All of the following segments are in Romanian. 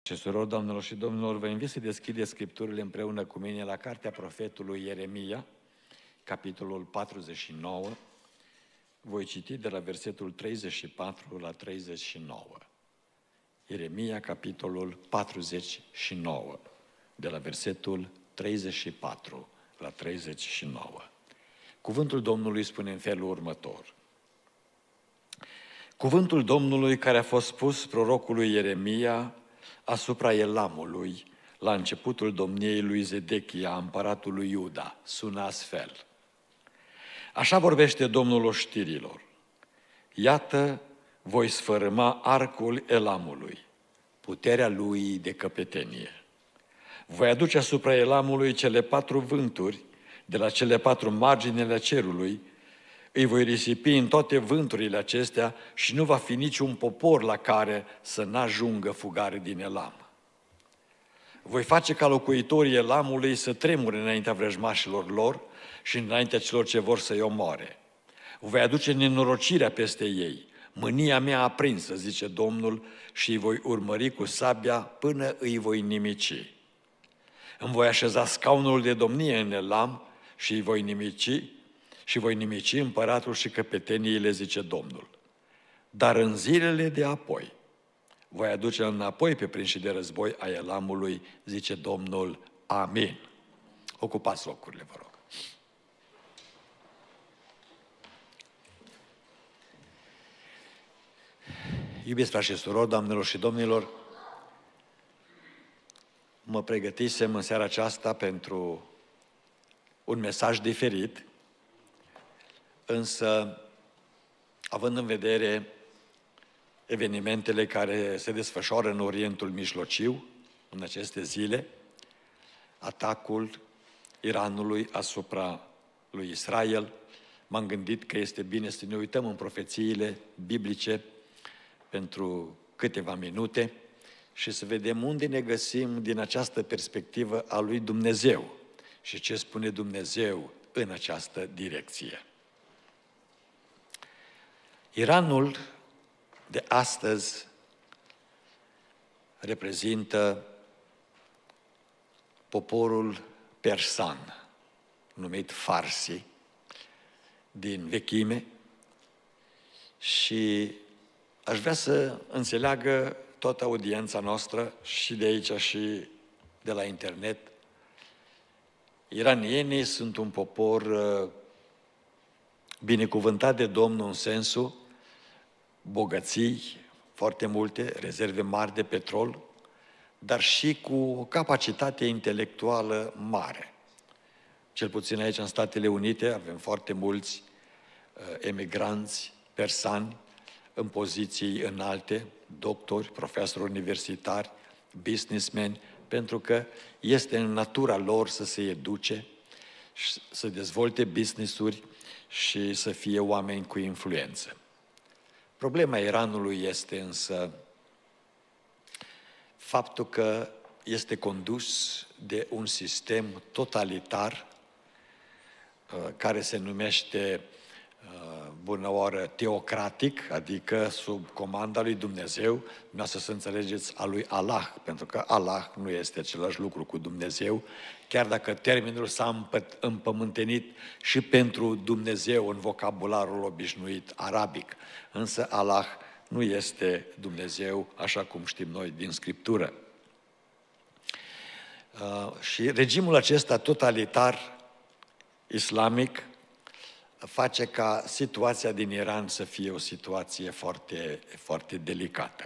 Și surori, doamnelor și domnilor, vă invit să deschideți Scripturile împreună cu mine la cartea profetului Ieremia, capitolul 49. Voi citi de la versetul 34 la 39. Ieremia, capitolul 49, de la versetul 34 la 39. Cuvântul Domnului spune în felul următor. Cuvântul Domnului care a fost spus prorocului Ieremia asupra Elamului la începutul domniei lui Zedechia, împăratul lui Iuda, sună astfel. Așa vorbește Domnul oștirilor. Iată, voi sfărâma arcul Elamului, puterea lui de căpetenie. Voi aduce asupra Elamului cele 4 vânturi, de la cele 4 marginile cerului, îi voi risipi în toate vânturile acestea și nu va fi niciun popor la care să n-ajungă fugare din Elam. Voi face ca locuitorii Elamului să tremure înaintea vrăjmașilor lor și înaintea celor ce vor să-i omoare. Voi aduce nenorocirea peste ei, mânia mea aprinsă, zice Domnul, și îi voi urmări cu sabia până îi voi nimici. Îmi voi așeza scaunul de domnie în Elam și îi voi nimici împăratul și căpeteniile, zice Domnul. Dar în zilele de apoi voi aduce înapoi pe prinșii de război a Elamului, zice Domnul. Amin. Ocupați locurile, vă rog. Iubiți frați și surori, doamnelor și domnilor, mă pregătisem în seara aceasta pentru un mesaj diferit, însă, având în vedere evenimentele care se desfășoară în Orientul Mijlociu în aceste zile, atacul Iranului asupra lui Israel, m-am gândit că este bine să ne uităm în profețiile biblice pentru câteva minute și să vedem unde ne găsim din această perspectivă a lui Dumnezeu și ce spune Dumnezeu în această direcție. Iranul de astăzi reprezintă poporul persan, numit Farsi, din vechime, și aș vrea să înțeleagă toată audiența noastră și de aici și de la internet. Iranienii sunt un popor binecuvântat de Domnul în sensul bogății foarte multe, rezerve mari de petrol, dar și cu o capacitate intelectuală mare. Cel puțin aici în Statele Unite avem foarte mulți emigranți persani în poziții înalte, doctori, profesori universitari, businessmen, pentru că este în natura lor să se educe, să dezvolte business-uri și să fie oameni cu influență. Problema Iranului este însă faptul că este condus de un sistem totalitar care se numește bună oară teocratic, adică sub comanda lui Dumnezeu, dumneavoastră să înțelegeți a lui Allah, pentru că Allah nu este același lucru cu Dumnezeu, chiar dacă termenul s-a împământenit și pentru Dumnezeu în vocabularul obișnuit arabic, însă Allah nu este Dumnezeu așa cum știm noi din Scriptură. Și regimul acesta totalitar islamic face ca situația din Iran să fie o situație foarte, foarte delicată.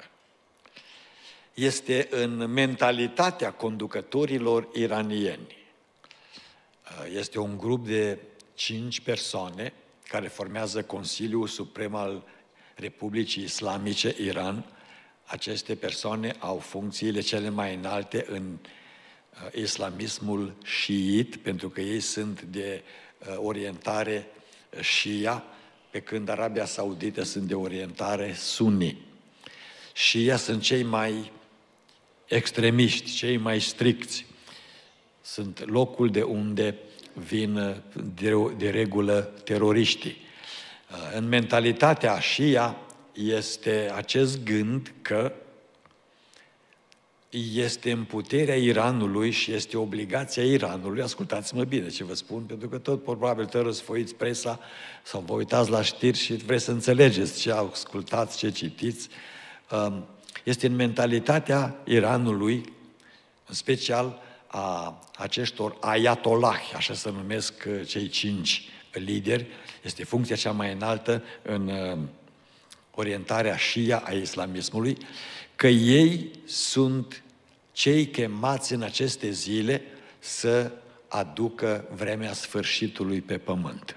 Este în mentalitatea conducătorilor iranieni. Este un grup de 5 persoane care formează Consiliul Suprem al Republicii Islamice Iran. Aceste persoane au funcțiile cele mai înalte în islamismul șiit, pentru că ei sunt de orientare Shia, pe când Arabia Saudită sunt de orientare sunni. Shia sunt cei mai extremiști, cei mai stricți. Sunt locul de unde vin de regulă teroriștii. În mentalitatea Shia este acest gând că este în puterea Iranului și este obligația Iranului, ascultați-mă bine ce vă spun, pentru că tot probabil te răsfoiți presa sau vă uitați la știri și vreți să înțelegeți ce ascultați, ce citiți. Este în mentalitatea Iranului, în special a aceștor ayatollahi, așa se numesc cei 5 lideri, este funcția cea mai înaltă în orientarea Shia a islamismului, că ei sunt cei chemați în aceste zile să aducă vremea sfârșitului pe pământ.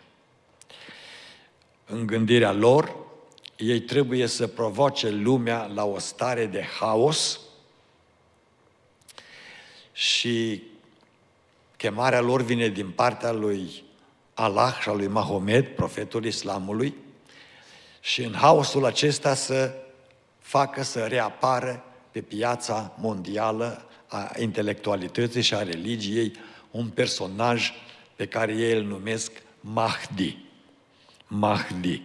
În gândirea lor, ei trebuie să provoace lumea la o stare de haos și chemarea lor vine din partea lui Allah și a lui Mahomed, profetul Islamului, și în haosul acesta să facă să reapară pe piața mondială a intelectualității și a religiei un personaj pe care ei îl numesc Mahdi. Mahdi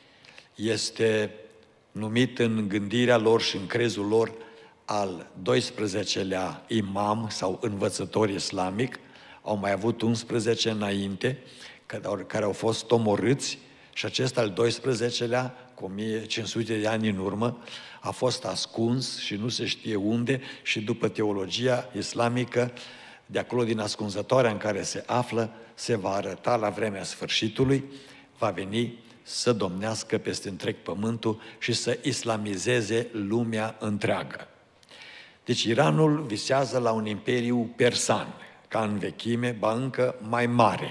este numit în gândirea lor și în crezul lor al 12-lea imam sau învățător islamic. Au mai avut 11 înainte, care au fost omorâți, și acesta al 12-lea, cu 1500 de ani în urmă, a fost ascuns și nu se știe unde, și după teologia islamică, de acolo din ascunzătoarea în care se află, se va arăta la vremea sfârșitului, va veni să domnească peste întreg pământul și să islamizeze lumea întreagă. Deci Iranul visează la un imperiu persan, ca în vechime, ba încă mai mare.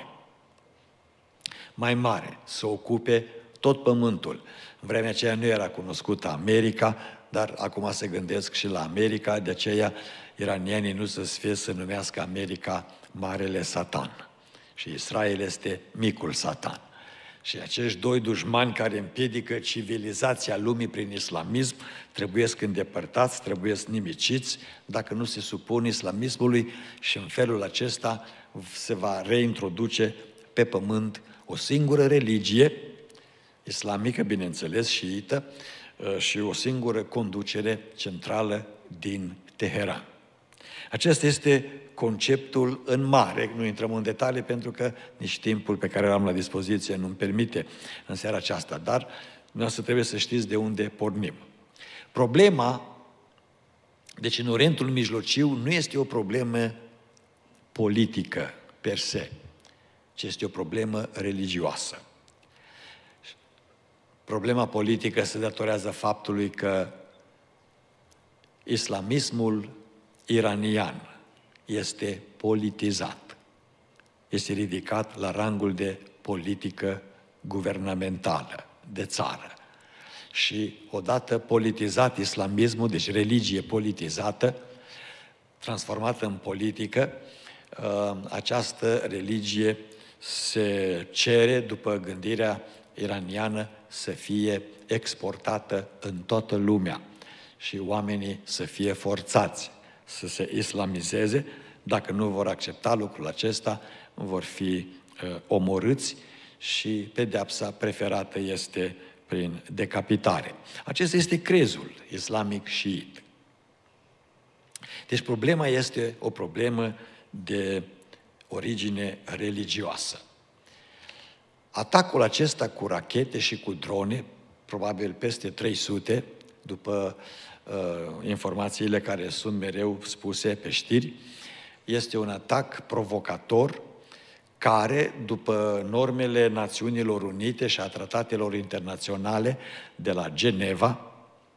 Mai mare, să ocupe tot pământul. În vremea aceea nu era cunoscută America, dar acum se gândesc și la America, de aceea iranienii nu se numească America Marele Satan și Israel este Micul Satan. Și acești doi dușmani care împiedică civilizația lumii prin islamism trebuiesc îndepărtați, trebuiesc nimiciți, dacă nu se supun islamismului, și în felul acesta se va reintroduce pe pământ o singură religie, islamică, bineînțeles, șiită, și o singură conducere centrală din Teheran. Acesta este conceptul în mare, nu intrăm în detalii pentru că nici timpul pe care l-am la dispoziție nu-mi permite în seara aceasta, dar dumneavoastră trebuie să știți de unde pornim. Problema, deci în Orientul Mijlociu, nu este o problemă politică per se, ci este o problemă religioasă. Problema politică se datorează faptului că islamismul iranian este politizat, este ridicat la rangul de politică guvernamentală, de țară. Și odată politizat islamismul, deci religie politizată, transformată în politică, această religie se cere, după gândirea iraniană, să fie exportată în toată lumea și oamenii să fie forțați să se islamizeze. Dacă nu vor accepta lucrul acesta, vor fi omorâți și pedeapsa preferată este prin decapitare. Acesta este crezul islamic șiit. Deci problema este o problemă de origine religioasă. Atacul acesta cu rachete și cu drone, probabil peste 300, după informațiile care sunt mereu spuse pe știri, este un atac provocator care, după normele Națiunilor Unite și a tratatelor internaționale de la Geneva,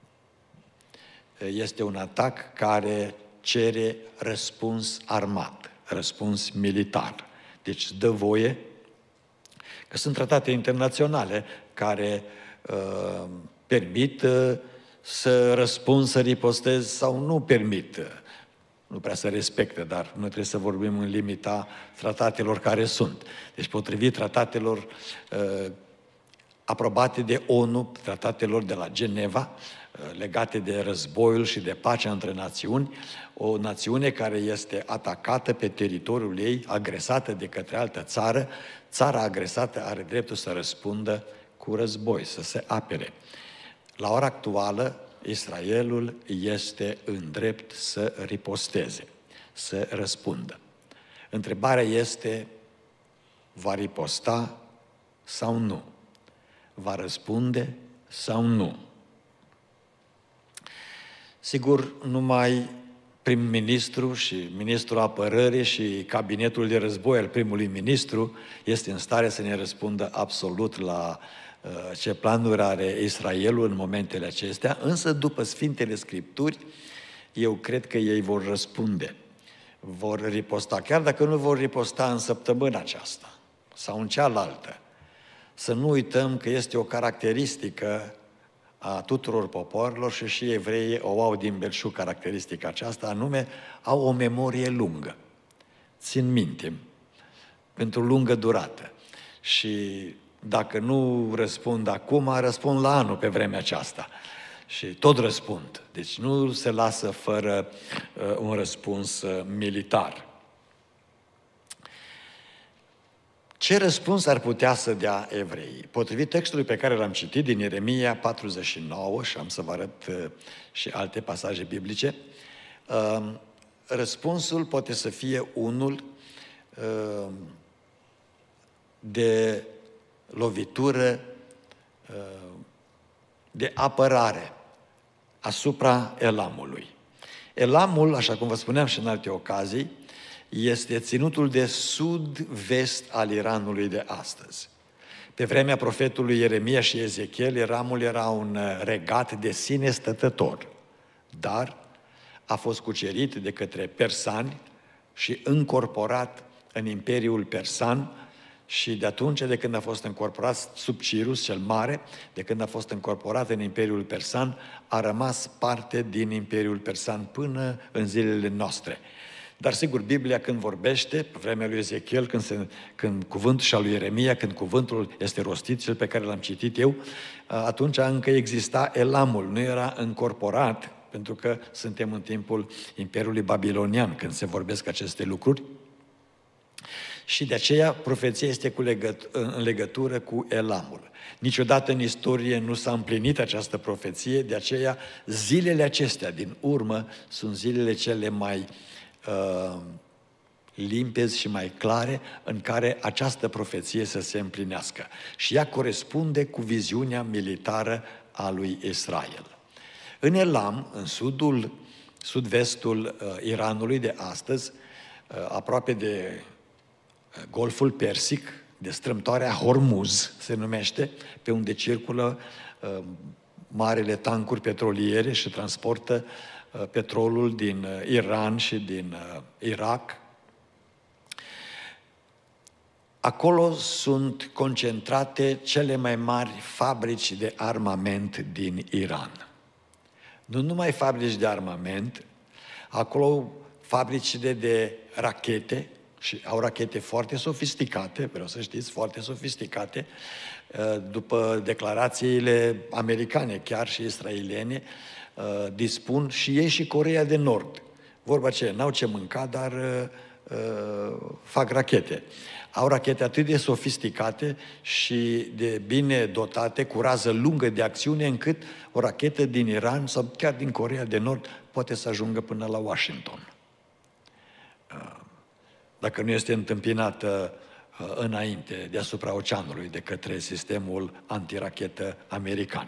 este un atac care cere răspuns armat, răspuns militar. Deci dă voie, că sunt tratate internaționale care permit să răspund, să ripostez sau nu permit. Nu prea se respectă, dar noi trebuie să vorbim în limita tratatelor care sunt. Deci potrivit tratatelor aprobate de ONU, tratatelor de la Geneva, legate de războiul și de pacea între națiuni, o națiune care este atacată pe teritoriul ei, agresată de către altă țară, țara agresată are dreptul să răspundă cu război, să se apere. La ora actuală, Israelul este în drept să riposteze, să răspundă. Întrebarea este, va riposta sau nu? Va răspunde sau nu? Sigur, numai prim-ministru și ministrul apărării și cabinetul de război al primului ministru este în stare să ne răspundă absolut la ce planuri are Israelul în momentele acestea, însă după Sfintele Scripturi, eu cred că ei vor răspunde, vor riposta, chiar dacă nu vor riposta în săptămâna aceasta sau în cealaltă. Să nu uităm că este o caracteristică a tuturor popoarelor și evreii o au din belșug caracteristica aceasta, anume au o memorie lungă. Țin minte, pentru lungă durată. Și dacă nu răspund acum, răspund la anul pe vremea aceasta. Și tot răspund. Deci nu se lasă fără un răspuns militar. Ce răspuns ar putea să dea evreii? Potrivit textului pe care l-am citit din Ieremia 49, și am să vă arăt și alte pasaje biblice, răspunsul poate să fie unul de lovitură, de apărare asupra Elamului. Elamul, așa cum vă spuneam și în alte ocazii, este ținutul de sud-vest al Iranului de astăzi. Pe vremea profetului Ieremia și Ezechiel, Elamul era un regat de sine stătător, dar a fost cucerit de către persani și încorporat în Imperiul Persan și de atunci, de când a fost încorporat sub Cirus cel Mare, de când a fost încorporat în Imperiul Persan, a rămas parte din Imperiul Persan până în zilele noastre. Dar sigur, Biblia când vorbește, pe vremea lui Ezechiel, când cuvântul și al lui Ieremia, când cuvântul este rostit, cel pe care l-am citit eu, atunci încă exista Elamul, nu era încorporat, pentru că suntem în timpul Imperiului Babilonian, când se vorbesc aceste lucruri. Și de aceea profeția este în legătură cu Elamul. Niciodată în istorie nu s-a împlinit această profeție, de aceea zilele acestea din urmă sunt zilele cele mai limpezi și mai clare în care această profeție să se împlinească. Și ea corespunde cu viziunea militară a lui Israel. În Elam, în sud-vestul Iranului de astăzi, aproape de Golful Persic, de strâmtoarea Hormuz se numește, pe unde circulă marele tancuri petroliere și transportă petrolul din Iran și din Irak. Acolo sunt concentrate cele mai mari fabrici de armament din Iran. Nu numai fabrici de armament, acolo fabricile de rachete, și au rachete foarte sofisticate, vreau să știți, foarte sofisticate, după declarațiile americane, chiar și israeliene, dispun și ei și Coreea de Nord. Vorba aceea, n-au ce mânca, dar fac rachete. Au rachete atât de sofisticate și de bine dotate, cu rază lungă de acțiune, încât o rachetă din Iran sau chiar din Coreea de Nord poate să ajungă până la Washington. Dacă nu este întâmpinată înainte, deasupra oceanului, de către sistemul antirachetă american.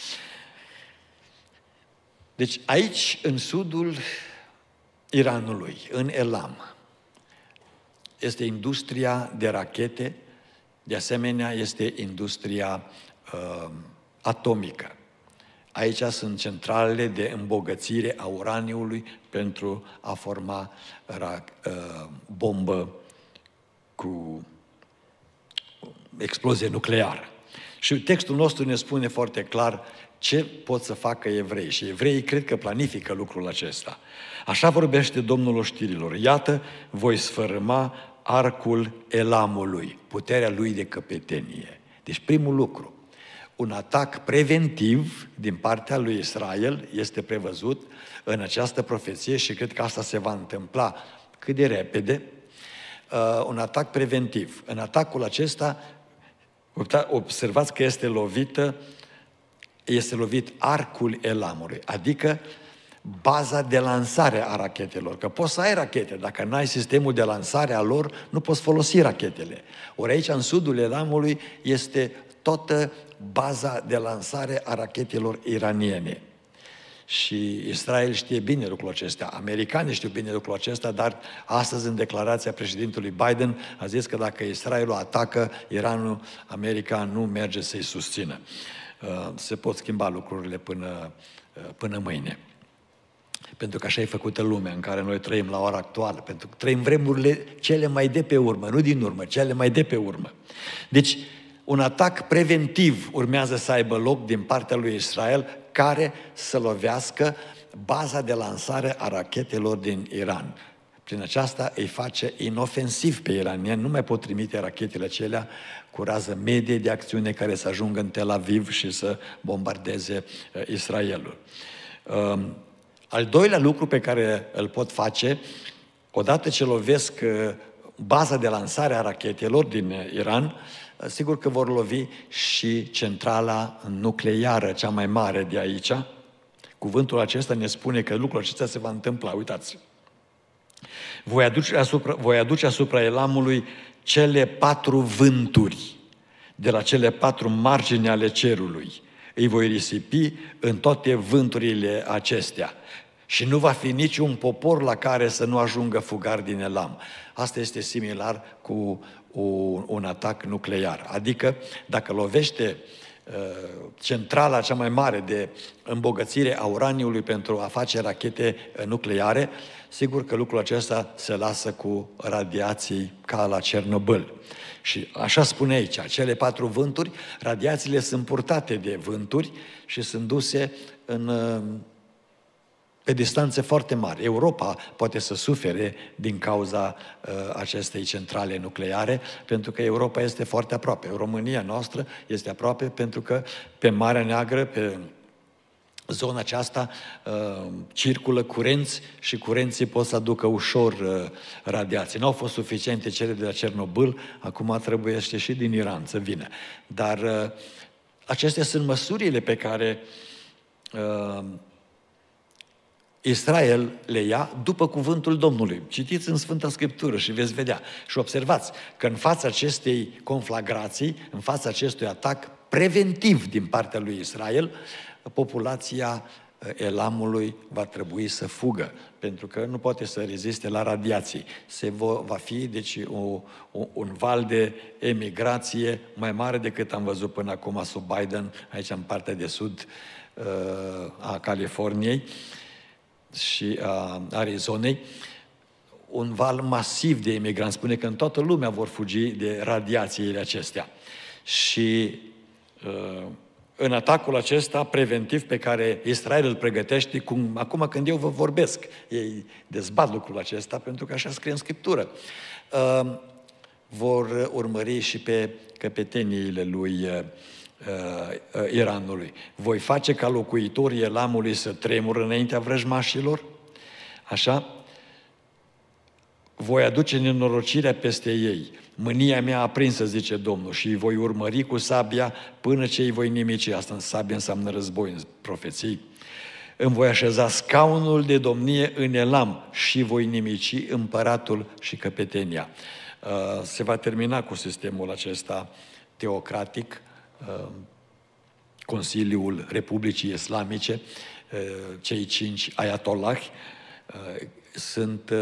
Deci aici, în sudul Iranului, în Elam, este industria de rachete, de asemenea este industria atomică. Aici sunt centralele de îmbogățire a uraniului pentru a forma bombă cu explozie nucleară. Și textul nostru ne spune foarte clar ce pot să facă evrei. Și evreii cred că planifică lucrul acesta. Așa vorbește Domnul oștirilor. Iată, voi sfărâma arcul Elamului, puterea lui de căpetenie. Deci primul lucru, un atac preventiv din partea lui Israel este prevăzut în această profeție și cred că asta se va întâmpla cât de repede, un atac preventiv. În atacul acesta, observați că este lovită este lovit arcul Elamului, adică baza de lansare a rachetelor. Că poți să ai rachete, dacă n-ai sistemul de lansare a lor, nu poți folosi rachetele. Ori aici, în sudul Elamului, este toată baza de lansare a rachetelor iraniene. Și Israel știe bine lucrul acesta, americanii știu bine lucrul acesta, dar astăzi, în declarația președintelui Biden, a zis că dacă Israelul atacă Iranul, America nu merge să-i susțină. Se pot schimba lucrurile până mâine. Pentru că așa e făcută lumea în care noi trăim la ora actuală, pentru că trăim vremurile cele mai de pe urmă, nu din urmă, cele mai de pe urmă. Deci, un atac preventiv urmează să aibă loc din partea lui Israel, care să lovească baza de lansare a rachetelor din Iran. Prin aceasta îi face inofensiv pe iranieni, nu mai pot trimite rachetele acelea cu rază medie de acțiune care să ajungă în Tel Aviv și să bombardeze Israelul. Al doilea lucru pe care îl pot face, odată ce lovesc baza de lansare a rachetelor din Iran, sigur că vor lovi și centrala nucleară, cea mai mare de aici. Cuvântul acesta ne spune că lucrul acesta se va întâmpla. Uitați, voi aduce asupra Elamului cele 4 vânturi de la cele 4 margini ale cerului. Îi voi risipi în toate vânturile acestea. Și nu va fi niciun popor la care să nu ajungă fugari din Elam. Asta este similar cu un atac nuclear. Adică, dacă lovește centrala cea mai mare de îmbogățire a uraniului pentru a face rachete nucleare, sigur că lucrul acesta se lasă cu radiații ca la Cernobâl. Și așa spune aici, cele 4 vânturi, radiațiile sunt purtate de vânturi și sunt duse pe distanțe foarte mari. Europa poate să sufere din cauza acestei centrale nucleare, pentru că Europa este foarte aproape. România noastră este aproape pentru că pe Marea Neagră, pe zona aceasta, circulă curenți și curenții pot să aducă ușor radiații. Nu au fost suficiente cele de la Cernobâl, acum trebuie și din Iran să vină. Dar acestea sunt măsurile pe care Israel le ia după cuvântul Domnului. Citiți în Sfânta Scriptură și veți vedea. Și observați că în fața acestei conflagrații, în fața acestui atac preventiv din partea lui Israel, populația Elamului va trebui să fugă, pentru că nu poate să reziste la radiații. Va fi, deci, un val de emigrație mai mare decât am văzut până acum sub Biden, aici în partea de sud a Californiei și a Arizonei, un val masiv de imigranți. Spune că în toată lumea vor fugi de radiațiile acestea. Și în atacul acesta preventiv pe care Israel îl pregătește, acum când eu vă vorbesc, ei dezbat lucrul acesta pentru că așa scrie în Scriptură, vor urmări și pe căpeteniile lui Iranului. Voi face ca locuitorii Elamului să tremură înaintea vrăjmașilor? Așa? Voi aduce nenorocirea peste ei. Mânia mea aprinsă, zice Domnul, și îi voi urmări cu sabia până ce îi voi nimici. Asta în sabia înseamnă război, în profeții. Îmi voi așeza scaunul de domnie în Elam și voi nimici împăratul și căpetenia. Se va termina cu sistemul acesta teocratic, Consiliul Republicii Islamice, cei 5 ayatollahi, sunt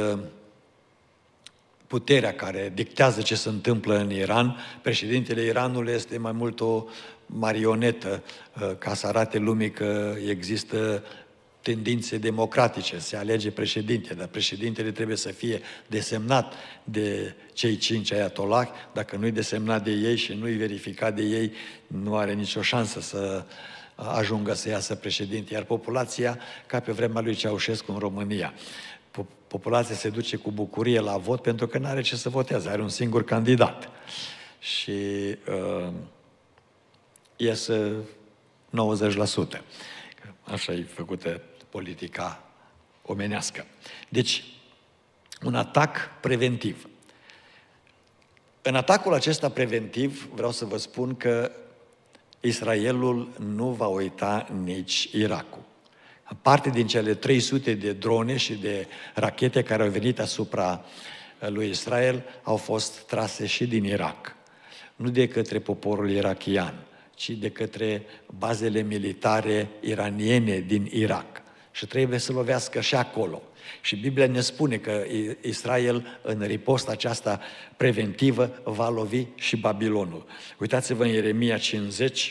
puterea care dictează ce se întâmplă în Iran. Președintele Iranului este mai mult o marionetă ca să arate lumii că există tendințe democratice, se alege președinte, dar președintele trebuie să fie desemnat de cei 5 ayatollahi. Dacă nu-i desemnat de ei și nu-i verificat de ei, nu are nicio șansă să ajungă să iasă președinte. Iar populația, ca pe vremea lui Ceaușescu în România, populația se duce cu bucurie la vot pentru că nu are ce să voteze, are un singur candidat. Și iese 90%. Așa e făcută politica omenească. Deci, un atac preventiv. În atacul acesta preventiv, vreau să vă spun că Israelul nu va uita nici Irakul. Parte din cele 300 de drone și de rachete care au venit asupra lui Israel au fost trase și din Irak. Nu de către poporul irakian, ci de către bazele militare iraniene din Irak. Și trebuie să lovească și acolo. Și Biblia ne spune că Israel, în riposta aceasta preventivă, va lovi și Babilonul. Uitați-vă în Ieremia 50,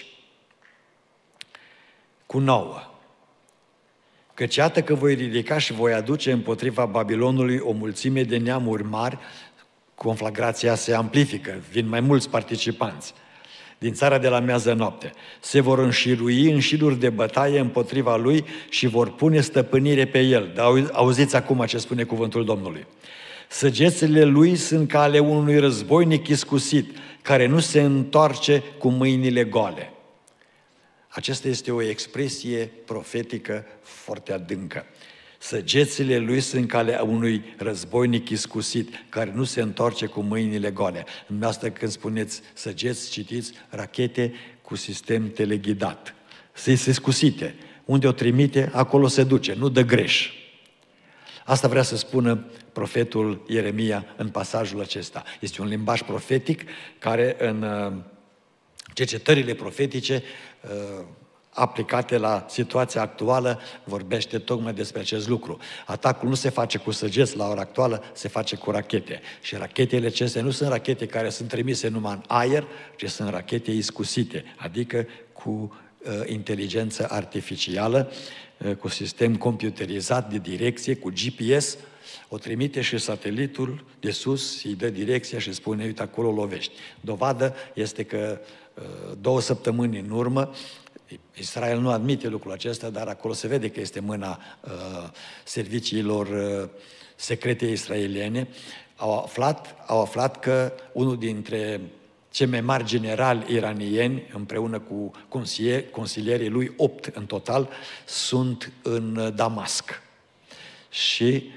cu 9. Căci iată că voi ridica și voi aduce împotriva Babilonului o mulțime de neamuri mari, conflagrația se amplifică, vin mai mulți participanți din țara de la miază noapte. Se vor înșirui în șiruri de bătaie împotriva lui și vor pune stăpânire pe el. Dar auziți acum ce spune cuvântul Domnului. Săgețile lui sunt ca ale unui războinic iscusit, care nu se întoarce cu mâinile goale. Aceasta este o expresie profetică foarte adâncă. Săgețile lui sunt ca ale unui războinic iscusit, care nu se întoarce cu mâinile goale. În asta când spuneți săgeți, citiți rachete cu sistem teleghidat. Sunt iscusite. Unde o trimite, acolo se duce, nu dă greș. Asta vrea să spună profetul Ieremia în pasajul acesta. Este un limbaj profetic care în cercetările profetice aplicate la situația actuală, vorbește tocmai despre acest lucru. Atacul nu se face cu săgeți la ora actuală, se face cu rachete. Și rachetele acestea nu sunt rachete care sunt trimise numai în aer, ci sunt rachete iscusite, adică cu inteligență artificială, cu sistem computerizat de direcție, cu GPS, o trimite și satelitul de sus, îi dă direcția și spune, uite, acolo lovești. Dovadă este că 2 săptămâni în urmă, Israel nu admite lucrul acesta, dar acolo se vede că este mâna serviciilor secrete israeliene. Au aflat că unul dintre cei mai mari generali iranieni, împreună cu consilierii lui, 8 în total, sunt în Damasc. Și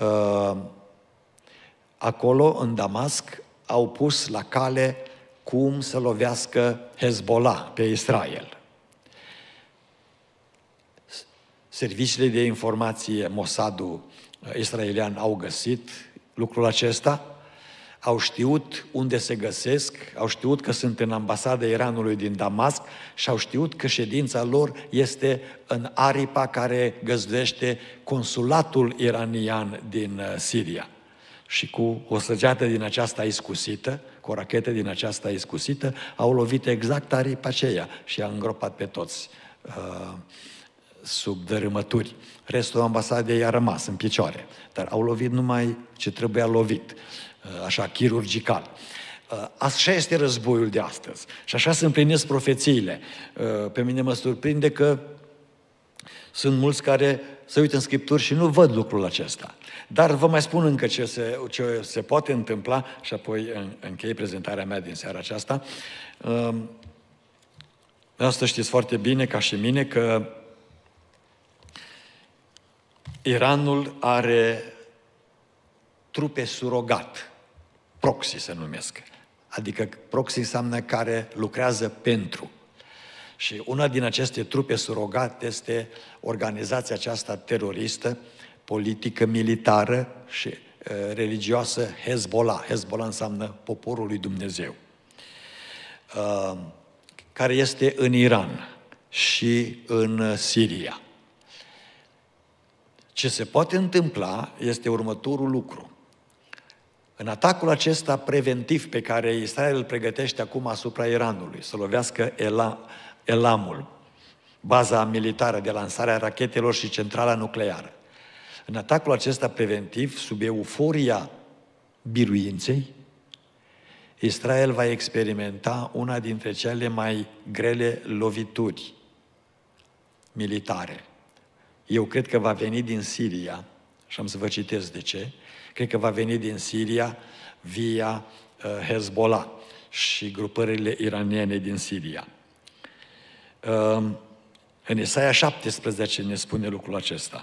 acolo, în Damasc, au pus la cale cum să lovească Hezbollah pe Israel. Serviciile de informație Mossadul israelian au găsit lucrul acesta, au știut unde se găsesc, au știut că sunt în ambasada Iranului din Damasc și au știut că ședința lor este în aripa care găzduiește consulatul iranian din Siria. Și cu o săgeată din aceasta iscusită, cu o rachetă din aceasta iscusită, au lovit exact aripa aceea și a îngropat pe toți sub dărâmături. Restul ambasadei a rămas în picioare, dar au lovit numai ce trebuia lovit, așa, chirurgical. Așa este războiul de astăzi și așa se împlinesc profețiile. Pe mine mă surprinde că sunt mulți care se uită în Scripturi și nu văd lucrul acesta. Dar vă mai spun încă ce se poate întâmpla și apoi închei prezentarea mea din seara aceasta. Asta știți foarte bine, ca și mine, că Iranul are trupe surogat, proxy se numesc. Adică proxy înseamnă care lucrează pentru. Și una din aceste trupe surogat este organizația aceasta teroristă, politică, militară și religioasă Hezbollah. Hezbollah înseamnă poporul lui Dumnezeu. Care este în Iran și în Siria. Ce se poate întâmpla este următorul lucru. În atacul acesta preventiv pe care Israel îl pregătește acum asupra Iranului, să lovească Elamul, baza militară de lansare a rachetelor și centrala nucleară. În atacul acesta preventiv, sub euforia biruinței, Israel va experimenta una dintre cele mai grele lovituri militare. Eu cred că va veni din Siria, și am să vă citesc de ce, cred că va veni din Siria via Hezbollah și grupările iraniene din Siria. În Isaia 17 ne spune lucrul acesta.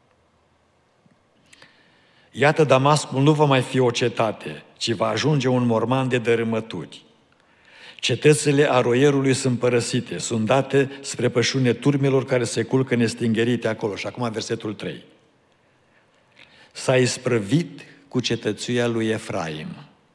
Iată, Damascul nu va mai fi o cetate, ci va ajunge un morman de dărâmături. Cetățile aroierului sunt părăsite, sunt date spre pășune turmelor care se culcă nestingherite acolo. Și acum versetul 3. S-a isprăvit cu cetățuia lui Efraim.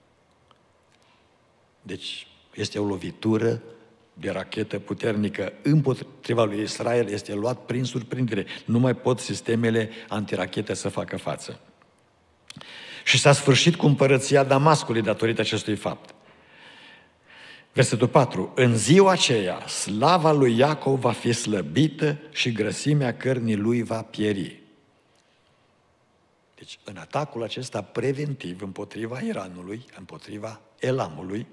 Deci este o lovitură de rachetă puternică împotriva lui Israel, este luat prin surprindere. Nu mai pot sistemele antirachete să facă față. Și s-a sfârșit cu împărăția Damascului datorită acestui fapt. Versetul 4. În ziua aceea, slava lui Iacov va fi slăbită și grăsimea cărnii lui va pieri. Deci, în atacul acesta preventiv împotriva Iranului, împotriva Elamului,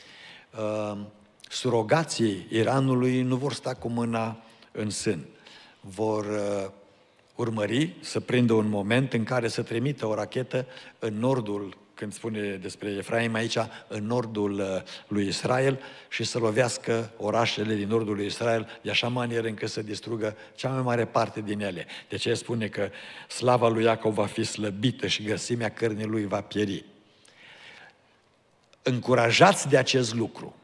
surogații Iranului nu vor sta cu mâna în sân. Vor urmări să prindă un moment în care să trimită o rachetă în nordul, când spune despre Efraim aici, în nordul lui Israel și să lovească orașele din nordul lui Israel de așa manieră încât să distrugă cea mai mare parte din ele. De ce spune că slava lui Iacov va fi slăbită și grăsimea cărnii lui va pieri. Încurajați de acest lucru,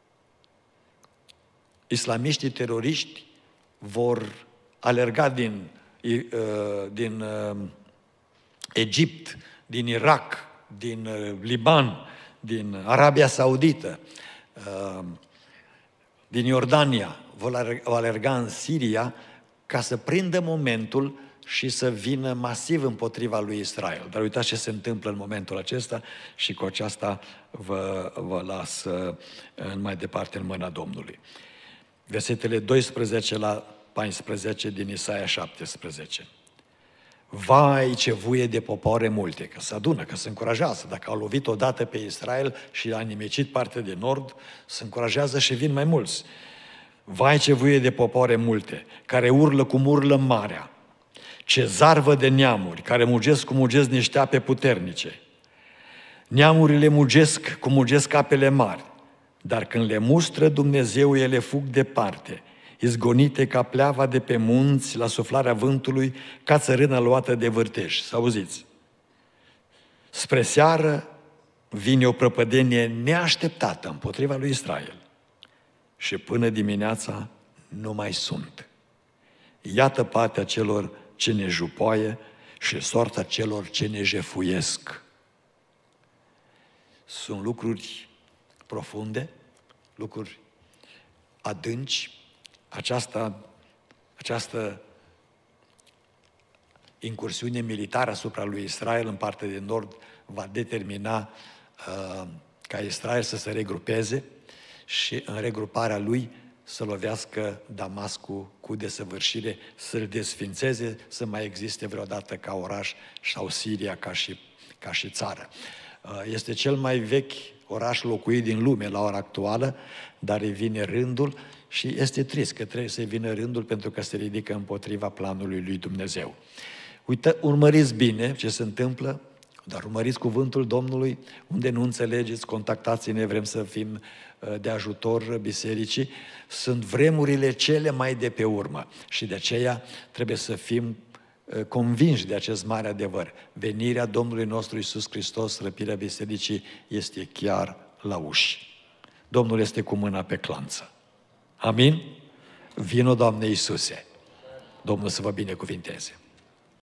islamiștii teroriști vor alerga din Egipt, din Irak, din Liban, din Arabia Saudită, din Iordania, vor alerga în Siria ca să prindă momentul și să vină masiv împotriva lui Israel. Dar uitați ce se întâmplă în momentul acesta și cu aceasta vă las mai departe în mâna Domnului. Versetele 12 la 14 din Isaia 17. Vai, ce vuie de popoare multe, că se adună, că se încurajează. Dacă au lovit odată pe Israel și a nimicit partea de nord, se încurajează și vin mai mulți. Vai, ce vuie de popoare multe, care urlă cum urlă marea. Ce zarvă de neamuri, care mugesc cum mugesc niște ape puternice. Neamurile mugesc cum mugesc apele mari, dar când le mustră Dumnezeu, ele fug departe, izgonite ca pleava de pe munți la suflarea vântului, ca țărâna luată de vârtej. Să auziți! Spre seară vine o prăpădenie neașteptată împotriva lui Israel și până dimineața nu mai sunt. Iată partea celor ce ne jupoaie și soarta celor ce ne jefuiesc. Sunt lucruri profunde, lucruri adânci. Această incursiune militară asupra lui Israel în partea de nord va determina ca Israel să se regrupeze și în regruparea lui să lovească Damascul cu desăvârșire, să-l desfințeze, să mai existe vreodată ca oraș sau Siria ca și țară. Este cel mai vechi oraș locuit din lume la ora actuală, dar îi vine rândul și este trist că trebuie să-i vină rândul pentru că se ridică împotriva planului lui Dumnezeu. Urmăriți bine ce se întâmplă, dar urmăriți cuvântul Domnului, unde nu înțelegeți, contactați-ne, vrem să fim de ajutor bisericii. Sunt vremurile cele mai de pe urmă și de aceea trebuie să fim convinși de acest mare adevăr. Venirea Domnului nostru Iisus Hristos, răpirea bisericii, este chiar la uși. Domnul este cu mâna pe clanță. Amin? Vino, Doamne Iisuse! Domnul să vă binecuvinteze!